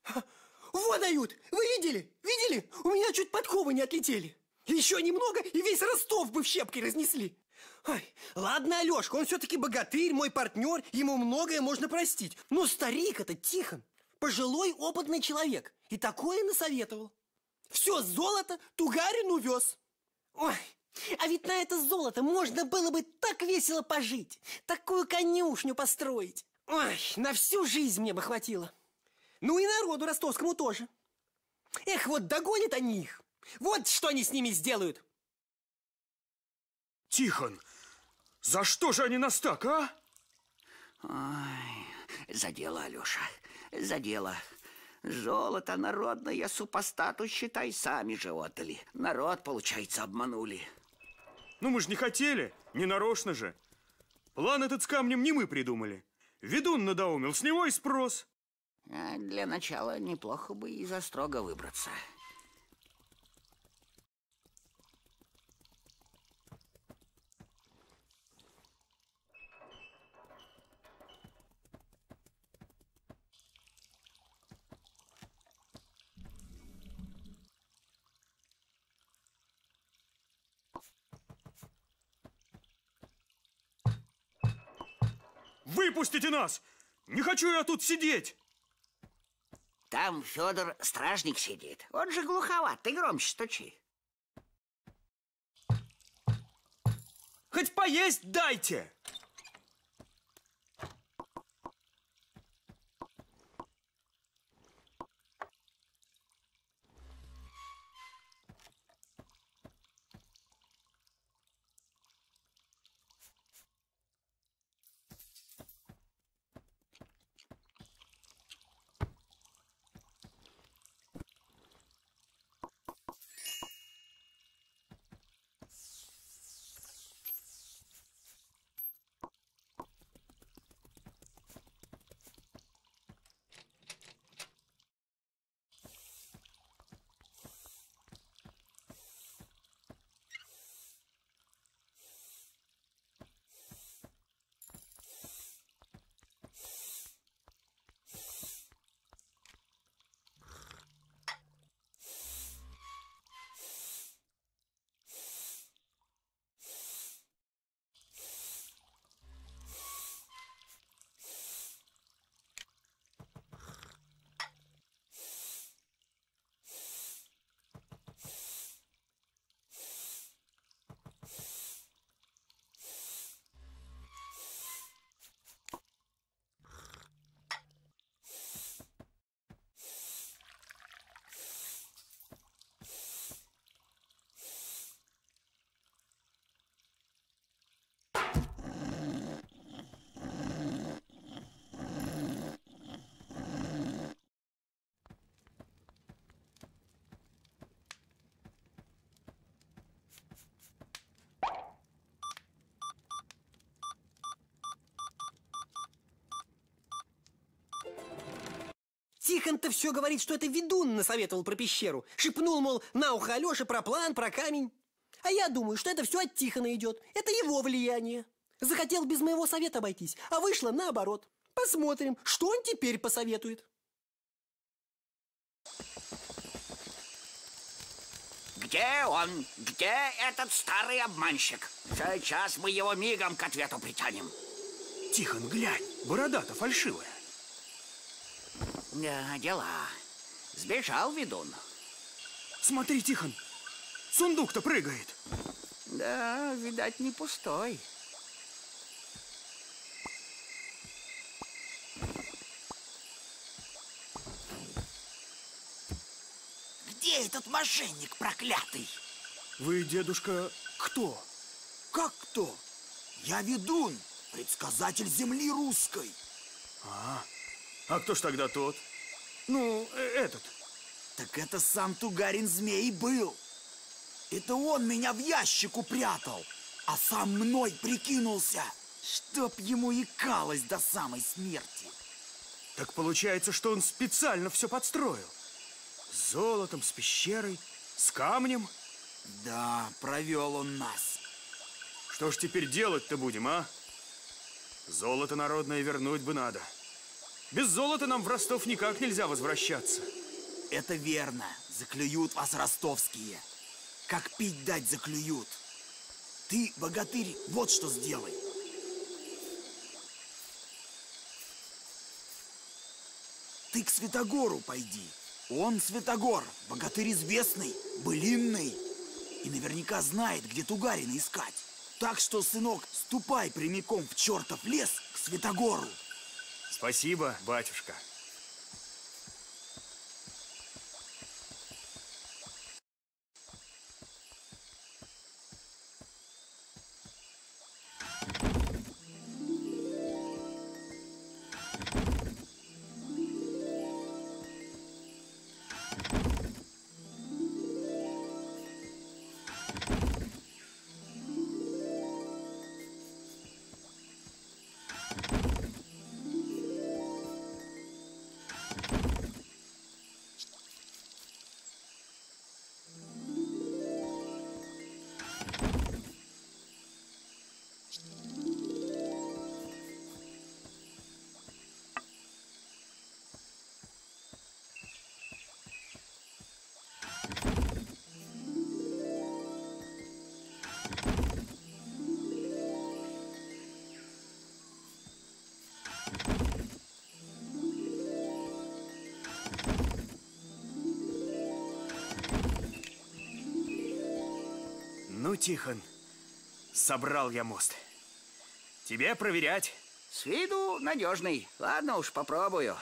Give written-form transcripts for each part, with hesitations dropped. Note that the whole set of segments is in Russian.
Вот дают! Вы видели? Видели? У меня чуть подковы не отлетели. Еще немного, и весь Ростов бы в щепки разнесли. Ой, ладно, Алешка, он все-таки богатырь, мой партнер, ему многое можно простить. Но старик этот Тихон, пожилой опытный человек, и такое насоветовал. Все золото Тугарин увез. Ой, а ведь на это золото можно было бы так весело пожить, такую конюшню построить. Ой, на всю жизнь мне бы хватило. Ну и народу ростовскому тоже. Эх, вот догонят они их. Вот что они с ними сделают. Тихон, за что же они нас так, а? Ой, за дело, Алеша, за дело. Золото народное супостату, считай, сами же отдали. Народ, получается, обманули. Ну мы же не хотели, не нарочно же. План этот с камнем не мы придумали. Ведун надоумил, с него и спрос. А для начала неплохо бы из острога выбраться. Выпустите нас! Не хочу я тут сидеть! Там Федор стражник сидит. Он же глуховат, ты громче стучи. Хоть поесть дайте! Тихон-то все говорит, что это ведун насоветовал про пещеру. Шепнул, мол, на ухо Алёше про план, про камень. А я думаю, что это все от Тихона идет. Это его влияние. Захотел без моего совета обойтись, а вышло наоборот. Посмотрим, что он теперь посоветует. Где он? Где этот старый обманщик? Сейчас мы его мигом к ответу притянем. Тихон, глянь, борода-то фальшивая. Да, дела. Сбежал ведун. Смотри, Тихон, сундук-то прыгает. Да, видать, не пустой. Где этот мошенник проклятый? Вы, дедушка, кто? Как кто? Я ведун, предсказатель земли русской. А кто ж тогда тот? Ну, этот. Так это сам Тугарин Змей был. Это он меня в ящик упрятал, а сам мной прикинулся, чтоб ему икалось до самой смерти. Так получается, что он специально все подстроил. С золотом, с пещерой, с камнем. Да, провел он нас. Что ж теперь делать-то будем, а? Золото народное вернуть бы надо. Без золота нам в Ростов никак нельзя возвращаться. Это верно. Заклюют вас ростовские. Как пить дать заклюют. Ты, богатырь, вот что сделай. Ты к Святогору пойди. Он Святогор, богатырь известный, былинный. И наверняка знает, где Тугарина искать. Так что, сынок, ступай прямиком в чертов лес к Святогору. Спасибо, батюшка. Ну, Тихон, собрал я мост. Тебе проверять. С виду надежный. Ладно уж, попробую.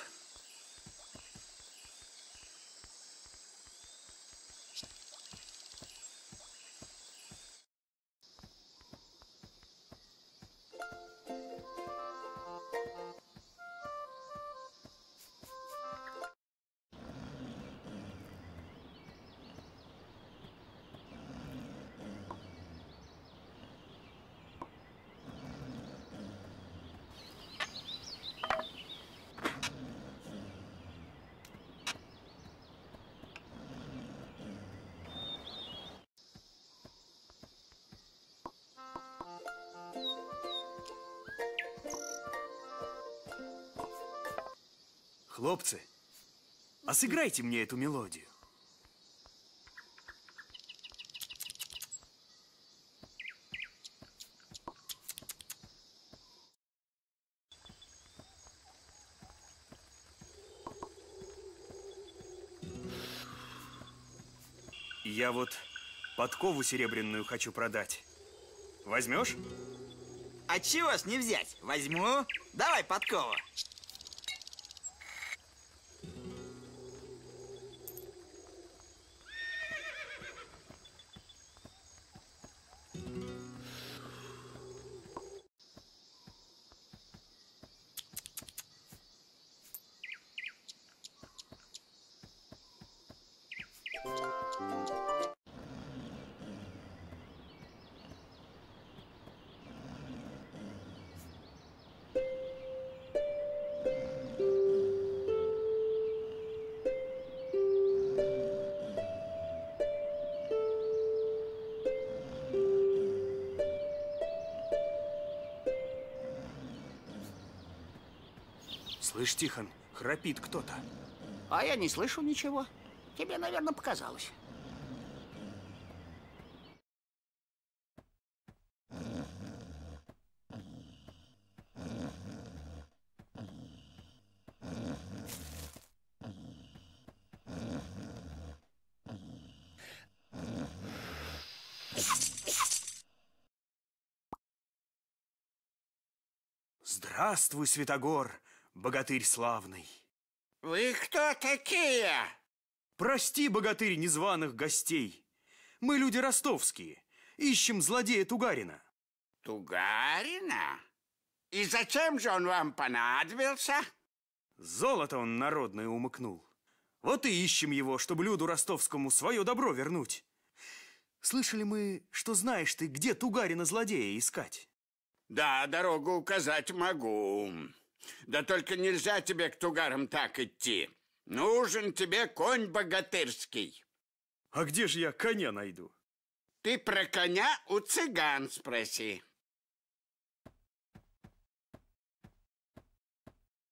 Хлопцы, а сыграйте мне эту мелодию. Я вот подкову серебряную хочу продать. Возьмешь? А чего ж не взять? Возьму. Давай подкову. Слышь, Тихон, храпит кто-то. А я не слышу ничего. Тебе, наверное, показалось. Здравствуй, Святогор, богатырь славный. Вы кто такие? Прости, богатырь, незваных гостей. Мы люди ростовские, ищем злодея Тугарина. Тугарина? И зачем же он вам понадобился? Золото он народное умыкнул. Вот и ищем его, чтобы люду ростовскому свое добро вернуть. Слышали мы, что знаешь ты, где Тугарина злодея искать? Да, дорогу указать могу. Да только нельзя тебе к тугарам так идти. Нужен тебе конь богатырский. А где же я коня найду? Ты про коня у цыган спроси.